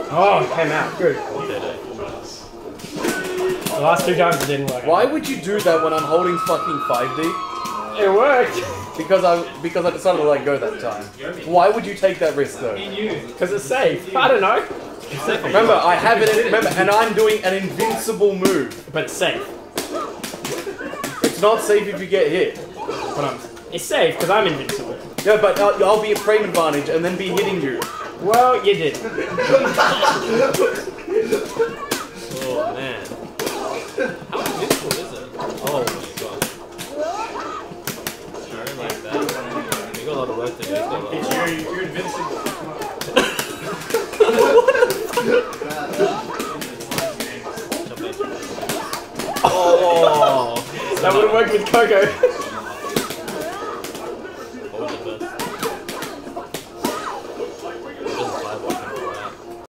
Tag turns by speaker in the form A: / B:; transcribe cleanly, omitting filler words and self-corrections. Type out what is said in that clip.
A: Oh, it came out. Good. The last 2 times it didn't work.
B: Why would you do that when I'm holding fucking 5D?
A: It worked.
B: Because I decided to let go that time. Why would you take that risk though?
A: Because it's safe. I don't know.
B: Remember, I have it. Remember, and I'm doing an invincible move.
A: But it's safe.
B: It's not safe if you get hit.
A: It's safe because I'm invincible.
B: Yeah, but I'll be at frame advantage and then be hitting you.
A: Well, you did.
C: Oh man. How invincible is it? Oh my god. Sorry, like that. We got a lot of work to do.
D: You're invincible.
C: Oh!
A: That would have worked with Coco.
C: Hold it first.